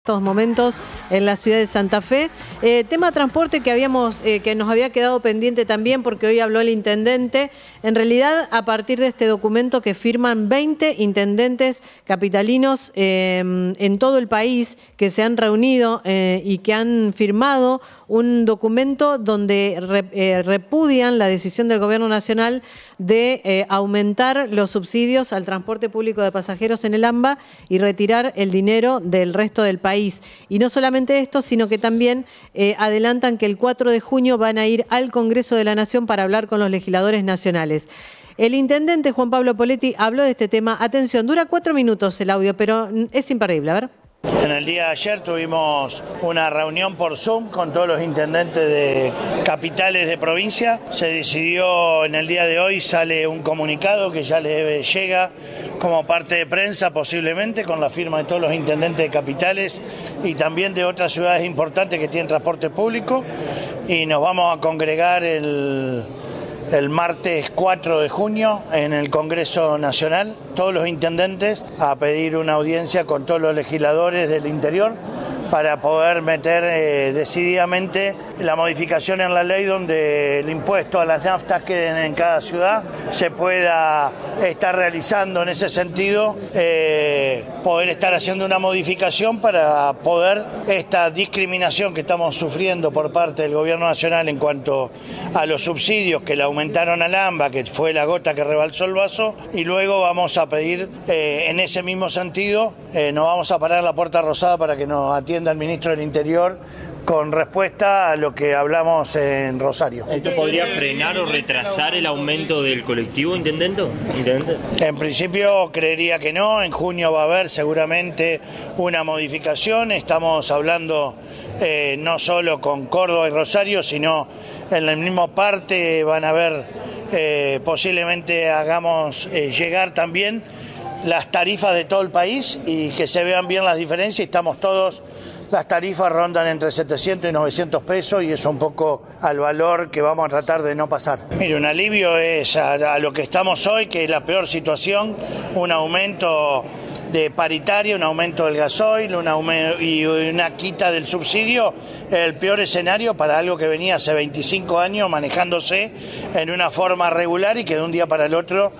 Estos momentos en la ciudad de Santa Fe. Tema transporte que nos había quedado pendiente también porque hoy habló el intendente. En realidad, a partir de este documento que firman 20 intendentes capitalinos en todo el país que se han reunido y que han firmado un documento donde repudian la decisión del Gobierno Nacional de aumentar los subsidios al transporte público de pasajeros en el AMBA y retirar el dinero del resto del país. Y no solamente esto, sino que también adelantan que el 4 de junio van a ir al Congreso de la Nación para hablar con los legisladores nacionales. El intendente Juan Pablo Poletti habló de este tema. Atención, dura 4 minutos el audio, pero es imperdible. A ver. En el día de ayer tuvimos una reunión por Zoom con todos los intendentes de capitales de provincia. Se decidió en el día de hoy, sale un comunicado que ya le llega como parte de prensa posiblemente con la firma de todos los intendentes de capitales y también de otras ciudades importantes que tienen transporte público, y nos vamos a congregar el martes 4 de junio en el Congreso Nacional, todos los intendentes, a pedir una audiencia con todos los legisladores del interior para poder meter decididamente la modificación en la ley donde el impuesto a las naftas queden en cada ciudad, se pueda estar realizando en ese sentido, poder estar haciendo una modificación para poder esta discriminación que estamos sufriendo por parte del Gobierno Nacional en cuanto a los subsidios que le aumentaron al AMBA, que fue la gota que rebalsó el vaso, y luego vamos a pedir en ese mismo sentido, nos vamos a parar en la Puerta Rosada para que nos atienda el ministro del Interior con respuesta a lo que hablamos en Rosario. ¿Esto podría frenar o retrasar el aumento del colectivo, intendente? En principio creería que no. En junio va a haber seguramente una modificación. Estamos hablando no solo con Córdoba y Rosario, sino en la misma parte van a haber, posiblemente hagamos llegar también las tarifas de todo el país y que se vean bien las diferencias. Estamos todos, las tarifas rondan entre 700 y 900 pesos y es un poco al valor que vamos a tratar de no pasar. Mire, un alivio es a lo que estamos hoy, que es la peor situación, un aumento de paritaria, un aumento del gasoil y una quita del subsidio, el peor escenario para algo que venía hace 25 años manejándose en una forma regular y que de un día para el otro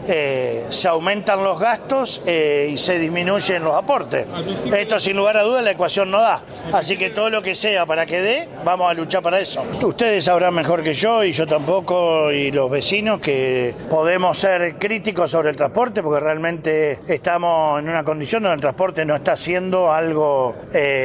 se aumentan los gastos y se disminuyen los aportes. Esto sin lugar a dudas la ecuación no da, así que todo lo que sea para que dé, vamos a luchar para eso. Ustedes sabrán mejor que yo, y yo tampoco, y los vecinos, que podemos ser críticos sobre el transporte porque realmente estamos en una condición donde el transporte no está siendo algo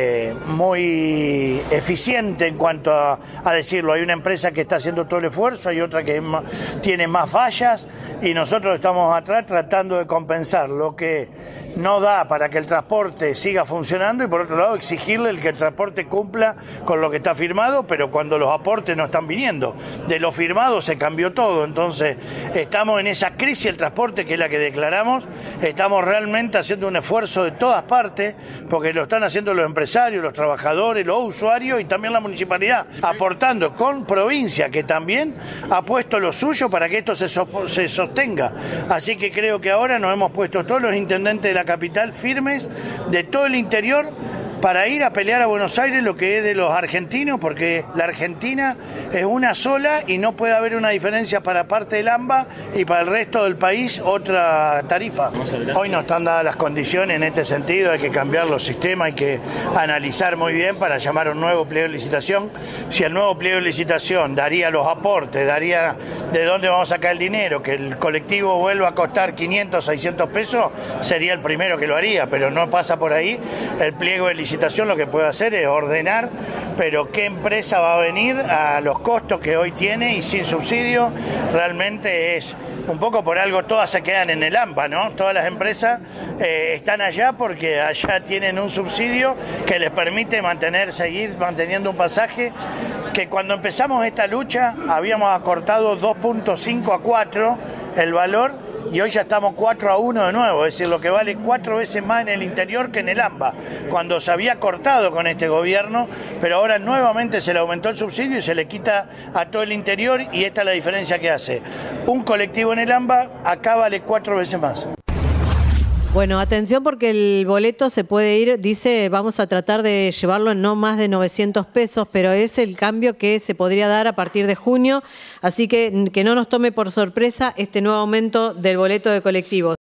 muy eficiente en cuanto a decirlo. Hay una empresa que está haciendo todo el esfuerzo, hay otra que tiene más fallas y nosotros estamos atrás tratando de compensar lo que no da para que el transporte siga funcionando y por otro lado exigirle que el transporte cumpla con lo que está firmado, pero cuando los aportes no están viniendo. De lo firmado se cambió todo, entonces estamos en esa crisis del transporte que es la que declaramos. Estamos realmente haciendo un esfuerzo de todas partes porque lo están haciendo los empresarios, los trabajadores, los usuarios y también la municipalidad, aportando con provincia que también ha puesto lo suyo para que esto se sostenga. Así que creo que ahora nos hemos puesto todos los intendentes de la capital firmes de todo el interior para ir a pelear a Buenos Aires lo que es de los argentinos, porque la Argentina es una sola y no puede haber una diferencia para parte del AMBA y para el resto del país otra tarifa. Hoy no están dadas las condiciones en este sentido, hay que cambiar los sistemas, hay que analizar muy bien para llamar a un nuevo pliego de licitación. Si el nuevo pliego de licitación daría los aportes, daría de dónde vamos a sacar el dinero, que el colectivo vuelva a costar 500, 600 pesos, sería el primero que lo haría, pero no pasa por ahí. El pliego de licitación lo que puede hacer es ordenar, pero qué empresa va a venir a los costos que hoy tiene y sin subsidio. Realmente es un poco por algo, todas se quedan en el AMBA, ¿no? Todas las empresas están allá porque allá tienen un subsidio que les permite seguir manteniendo un pasaje que cuando empezamos esta lucha habíamos acortado 2.5 a 4 el valor. Y hoy ya estamos 4-1 de nuevo, es decir, lo que vale 4 veces más en el interior que en el AMBA, cuando se había cortado con este gobierno, pero ahora nuevamente se le aumentó el subsidio y se le quita a todo el interior, y esta es la diferencia que hace. Un colectivo en el AMBA acá vale 4 veces más. Bueno, atención porque el boleto se puede ir, dice, vamos a tratar de llevarlo en no más de 900 pesos, pero es el cambio que se podría dar a partir de junio, así que no nos tome por sorpresa este nuevo aumento del boleto de colectivo.